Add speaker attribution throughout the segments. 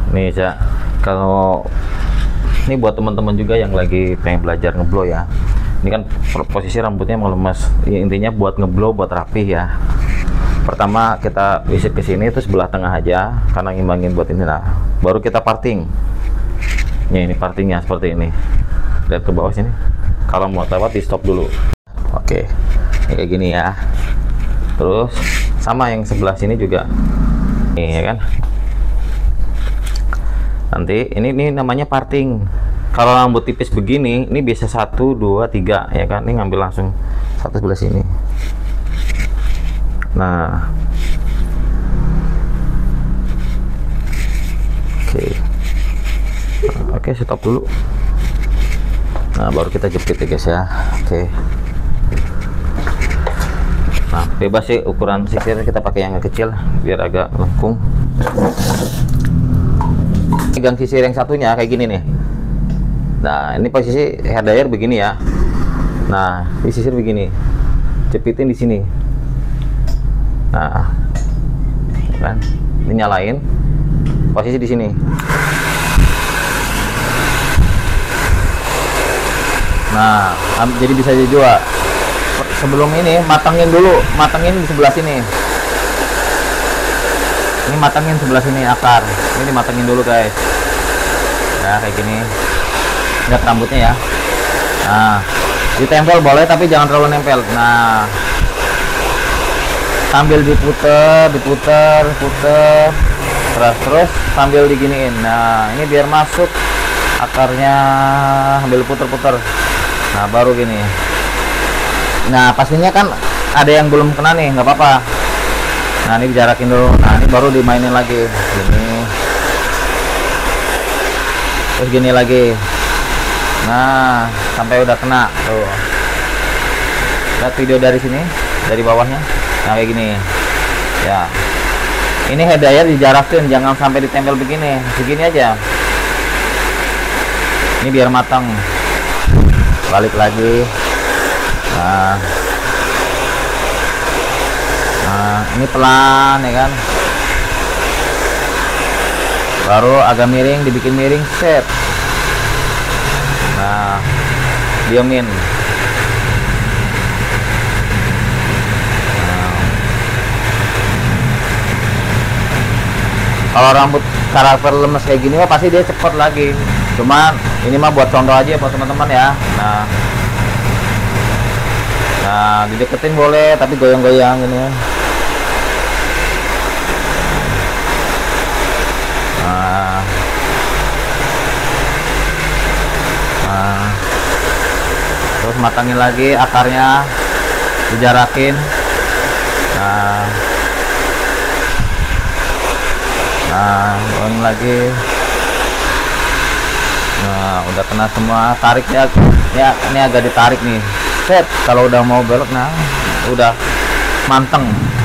Speaker 1: Nih ya, kalau ini buat teman-teman juga yang lagi pengen belajar ngeblow ya. Ini kan posisi rambutnya melemas. Ya, intinya buat ngeblow buat rapih ya. Pertama kita visit ke sini terus sebelah tengah aja karena ngimbangin buat ini. Nah, baru kita parting. Nih, ini partingnya seperti ini. Lihat ke bawah sini. Kalau mau lewat di stop dulu. Oke. Ini kayak gini ya. Terus sama yang sebelah sini juga. Nih ya kan. Nanti ini namanya parting. Kalau rambut tipis begini, ini bisa 1, 2, 3 ya kan. Ini ngambil langsung satu sebelah sini. Nah, oke, stop dulu. Nah, baru kita jepit ya guys ya. Oke. Nah, bebas sih ukuran sisir, kita pakai yang kecil biar agak lengkung. Pegang sisir yang satunya kayak gini nih. Nah, ini posisi hair dryer begini ya. Nah, di sisir begini. Jepitin di sini. Nah, kan? Ini nyalain. Posisi di sini. Nah, jadi bisa juga. Sebelum ini matangin dulu, matangin di sebelah sini. Ini matangin sebelah sini akar. Ini dimatangin dulu guys. Ya kayak gini. Lihat rambutnya ya. Nah, ditempel boleh tapi jangan terlalu nempel. Nah, sambil diputer terus sambil diginiin. Nah, ini biar masuk akarnya, sambil puter-puter. Nah, baru gini. Nah, pastinya kan ada yang belum kena nih, nggak apa-apa. Nah, ini dijarakin dulu. Nah, ini baru dimainin lagi. Gini. Terus gini lagi. Nah, sampai udah kena tuh. Lihat video dari sini, dari bawahnya. Nah, kayak gini ya. Ini hair dryer dijarakin, jangan sampai ditempel begini, segini aja. Ini biar matang. Balik lagi. Nah, ini pelan ya kan. Baru agak miring, dibikin miring, set. Nah, diemin. Kalau rambut karakter lemes kayak gini mah pasti dia cepet lagi. Cuman ini mah buat contoh aja buat teman-teman ya. Nah, dideketin boleh tapi goyang-goyang gini. Nah, terus matangin lagi akarnya, dijarakin. Goyang lagi. Nah, udah kena semua. Tariknya ya, ini agak ditarik nih. Set, kalau udah mau belok, nah udah manteng.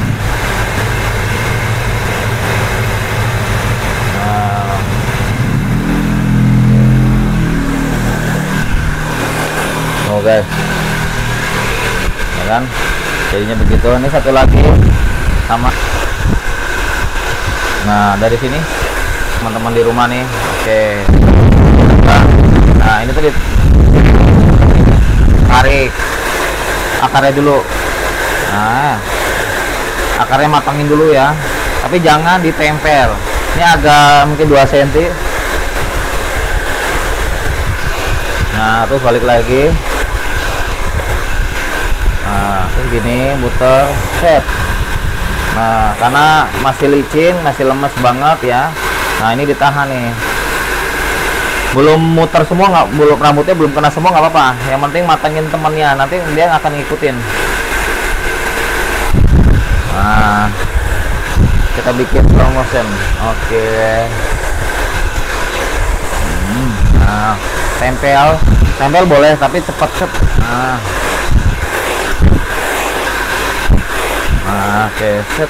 Speaker 1: Guys, ya kan, jadinya begitu. Ini satu lagi sama. Nah, dari sini teman-teman di rumah nih. Oke. Nah, ini tuh tarik akarnya dulu. Nah, akarnya matangin dulu ya, tapi jangan ditempel. Ini agak mungkin 2 cm. Nah, terus balik lagi. Nah, terus gini, muter, set. Nah, karena masih licin, masih lemes banget ya. Nah, ini ditahan nih. Belum muter semua, nggak, belum, rambutnya belum kena semua nggak apa-apa. Yang penting matangin temennya, nanti dia akan ngikutin. Nah, kita bikin slow motion. Oke. Nah, tempel boleh tapi cepet. Oke, set.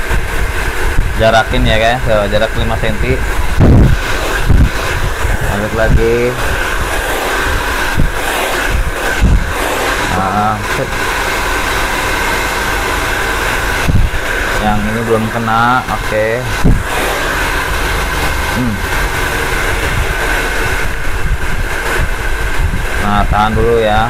Speaker 1: Jarakin ya guys, jarak 5 cm. Lanjut lagi. Nah, set. Yang ini belum kena, oke. Nah, tahan dulu ya.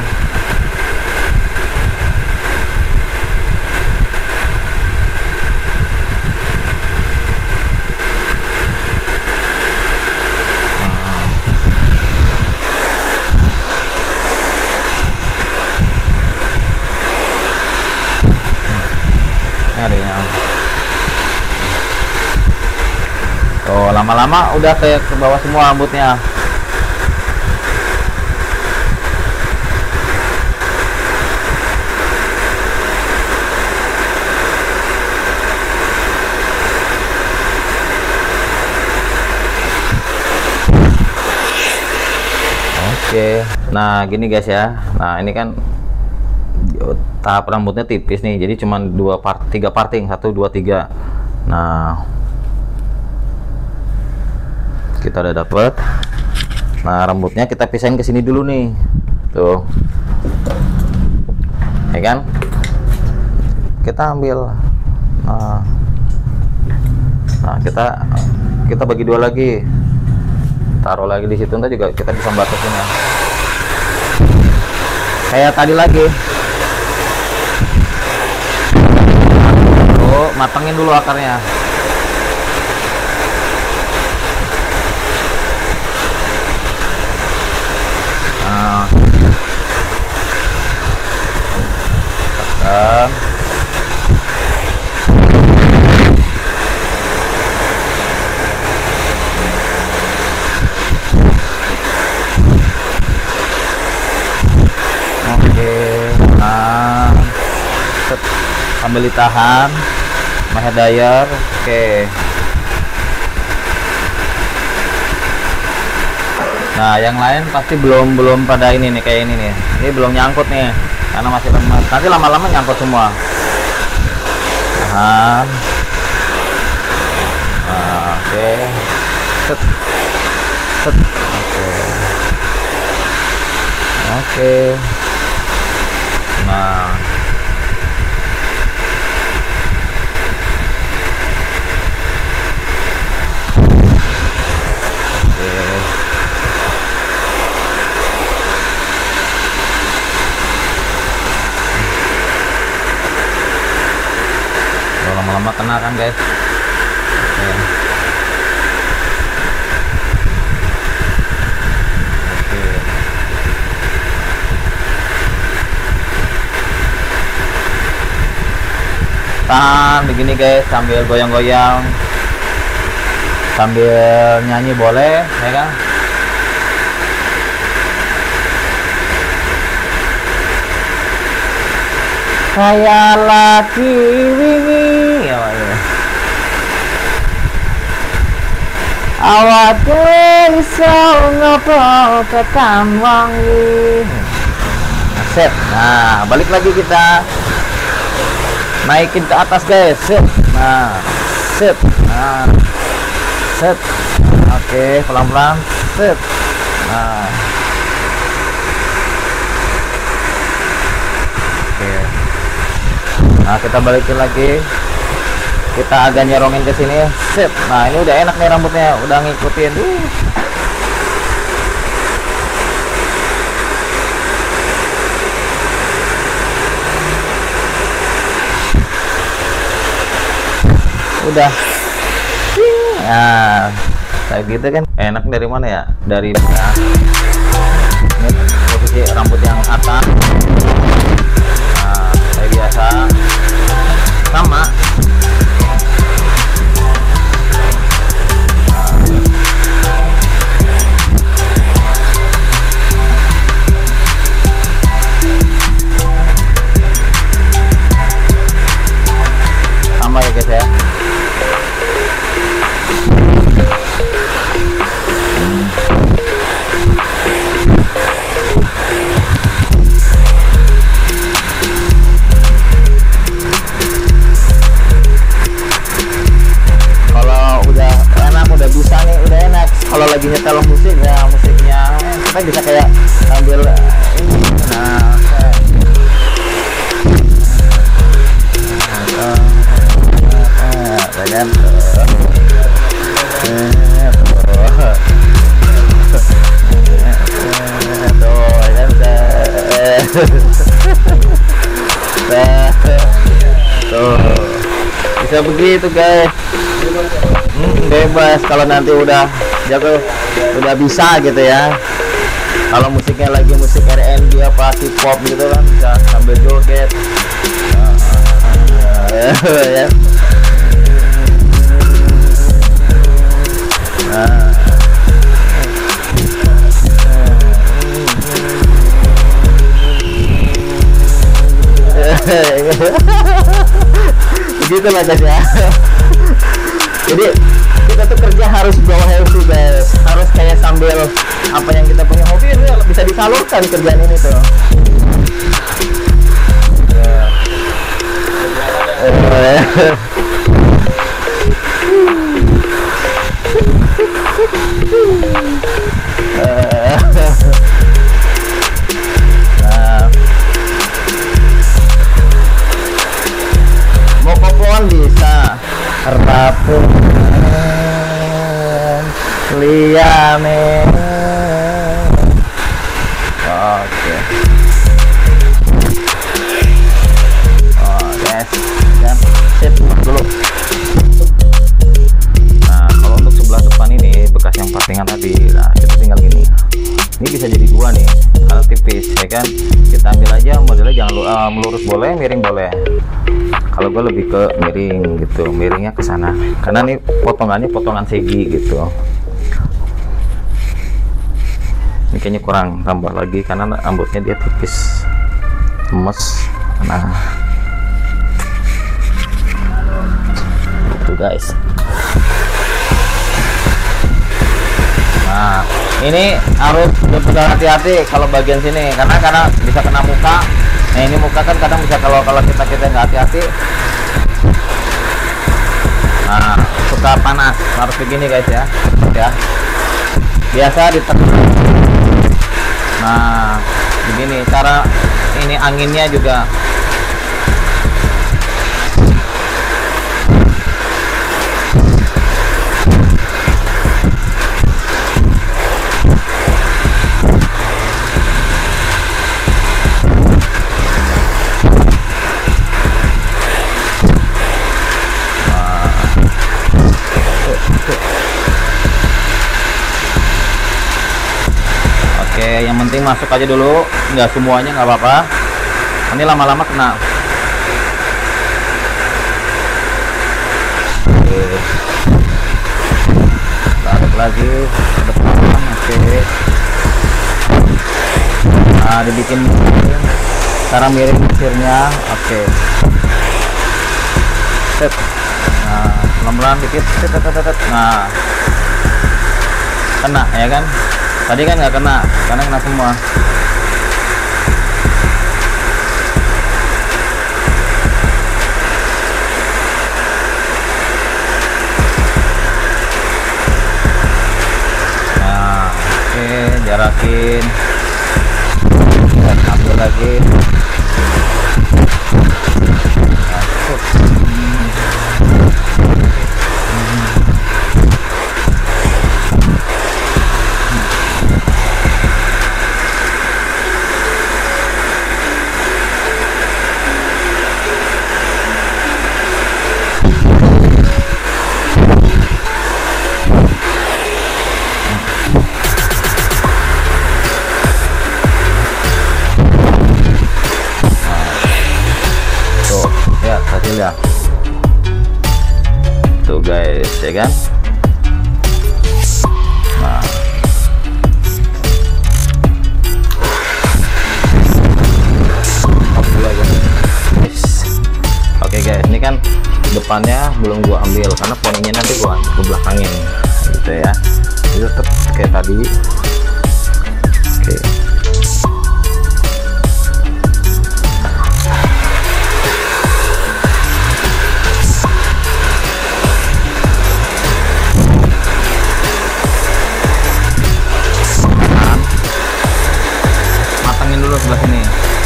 Speaker 1: Tuh, lama-lama udah kayak ke bawah semua rambutnya. Oke, nah gini guys ya. Nah ini kan tahap rambutnya tipis nih, jadi cuman 3 parting, 1, 2, 3. Nah kita udah dapet. Nah rambutnya kita pisahin ke sini dulu nih, tuh, ya kan? Kita ambil. Nah kita bagi 2 lagi, taruh lagi di situ. Ntar juga kita bisa batasin ya, kayak tadi lagi. Tuh, matengin dulu akarnya. Sambil ditahan sama hair dryer. Oke. Nah yang lain pasti belum pada ini nih, kayak ini nih. Ini belum nyangkut nih karena masih lemas. Nanti lama-lama nyangkut semua. Tahan. Nah, oke. Set. Set. Oke. Nah lama-lama kena kan guys. Oke. Tahan begini guys, sambil goyang-goyang, sambil nyanyi boleh ya kan. Kayak laki wingi ya, awak iso ngopo tekan wangi. Set. Nah balik lagi, kita naikin ke atas guys. Set. Nah set. Nah set. Oke, pelan-pelan. Set. Nah oke. Nah kita balikin lagi, kita agak nyerongin ke sini. Set. Nah ini udah enak nih rambutnya, udah ngikutin. Udah. Nah kayak gitu kan enak. Dari mana ya? Dari nah, ini posisi rambut yang atas. Nah kayak biasa sama. Sama ya guys ya. karena bisa kayak sambil ini. Nah, kan tuh bisa begitu guys. Bebas kalau nanti udah jago, udah bisa gitu ya. Kalau musiknya lagi musik R&B apa hip hop gitu kan, bisa sambil joget. Ya. Nah. Begitu lah guys ya. Jadi kita tuh kerja harus bawa healthy guys, harus kayak sambil apa yang kita punya hobi itu bisa disalurkan kerjaan ini tuh. Nah, mau koploan bisa, rapun liane. Oke. Oh guys, dan sip dulu. Nah, kalau untuk sebelah depan ini bekas yang patingan tadi, nah kita tinggal gini. Ini bisa jadi dua nih, karena tipis ya kan. Kita ambil aja modelnya, jangan melurus boleh, miring boleh. Kalau gue lebih ke miring gitu, miringnya ke sana. Karena nih potongannya potongan segi gitu. Ini kayaknya kurang, tambah lagi karena rambutnya dia tipis, lemes. Nah, itu guys. Nah, ini harus betul hati-hati kalau bagian sini, karena bisa kena muka. Nah, ini muka kan kadang bisa kalau kita nggak hati-hati. Nah, suka panas, harus begini guys ya. Ya, biasa ditekan. Nah, begini cara ini anginnya juga. Oke, yang penting masuk aja dulu, nggak semuanya nggak apa-apa. Ini lama-lama kena. Oke, tarik lagi ke depan. Oke, nah dibikin cara miring setirnya. Oke, set. Nah, pelan-pelan dikit. Nah, kena ya kan. Tadi kan nggak kena, karena kena semua. Nah, oke, jarakin. Dan ambil lagi. Masuk. Ya, tuh guys ya kan. Nah, oke guys, ini kan depannya belum gua ambil karena poninya nanti gua belakangin gitu ya. Itu tetap kayak tadi. Oke. dulu sebelah sini.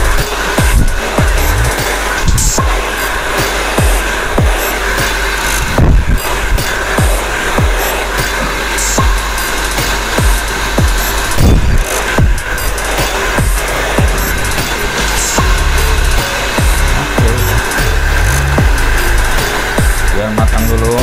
Speaker 1: Biar matang dulu.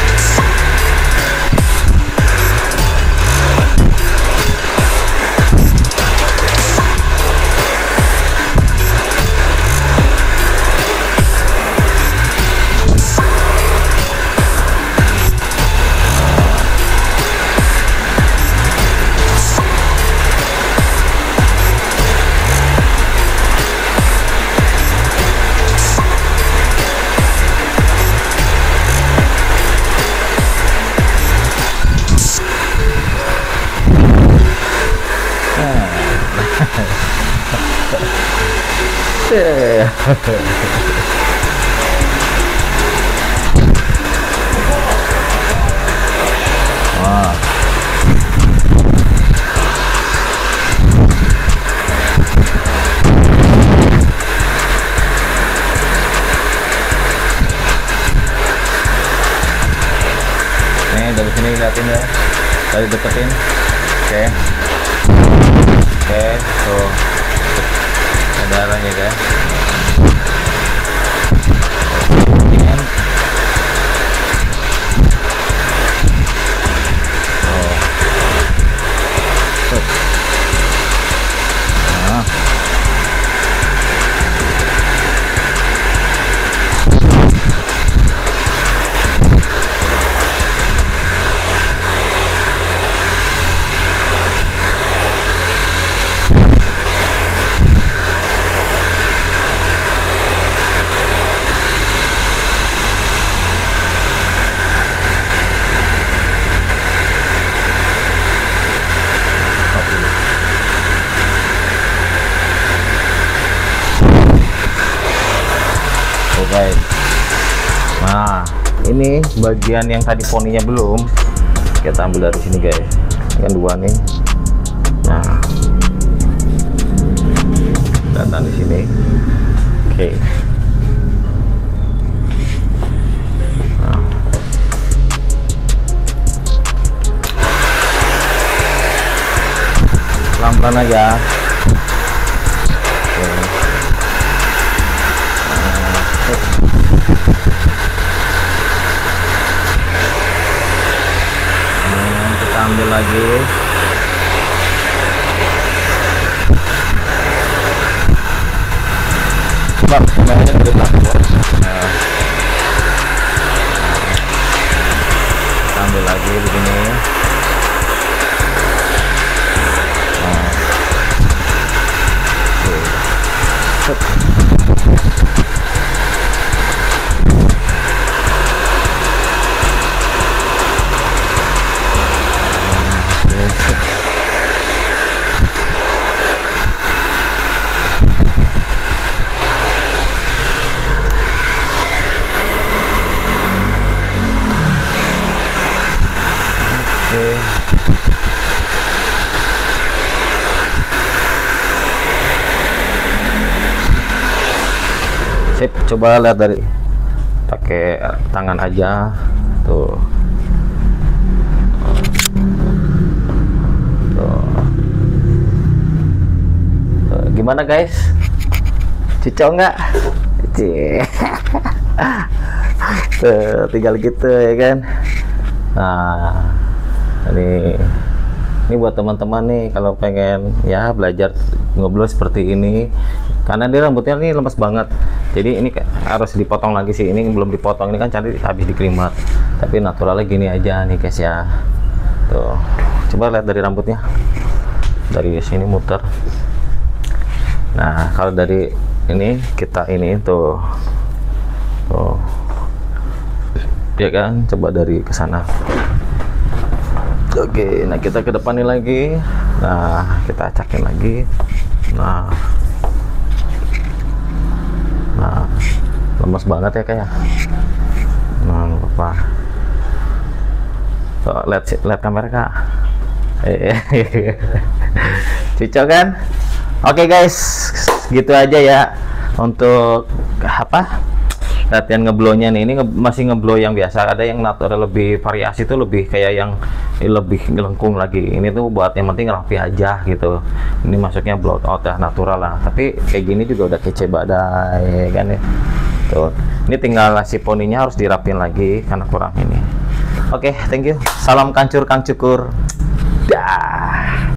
Speaker 1: Wah. Nih dari sini liatin ya, dari deketin. Oke. Oke, tuh ada arahnya guys. Guys, nah ini bagian yang tadi poninya belum kita ambil dari sini guys, kan dua nih. Nah datang di sini. Oke. Nah. Pelan-pelan aja. Kita ambil lagi. Bang, kameranya di belakang. Kita ambil lagi begini. Sip, coba lihat dari pakai tangan aja tuh. Tuh, gimana guys, cocok nggak? Tuh, tinggal gitu ya kan. Nah ini buat teman-teman nih kalau pengen ya belajar ngobrol seperti ini, karena dia rambutnya ini lemas banget, jadi ini harus dipotong lagi sih. Ini belum dipotong, ini kan cari habis dikelimat, tapi naturalnya gini aja nih guys ya. Tuh, coba lihat dari rambutnya, dari sini muter. Nah kalau dari ini kita ini tuh ya kan, coba dari ke sana. Oke, nah kita ke depan ini lagi. Nah kita acakin lagi. Nah lemas banget ya kayak. Nah apa? So, lihat kamera kak. Cocok kan? Oke guys, gitu aja ya untuk apa latihan ngeblownya nih. Ini masih ngeblow yang biasa, ada yang natural lebih variasi tuh, lebih kayak yang lebih lengkung lagi. Ini tuh buat yang penting rapi aja gitu. Ini masuknya blow out ya, natural lah, tapi kayak gini juga udah kece badai kan ya. Tuh, ini tinggal si poninya harus dirapin lagi karena kurang ini. Oke, thank you. Salam kancur kang cukur. Dah.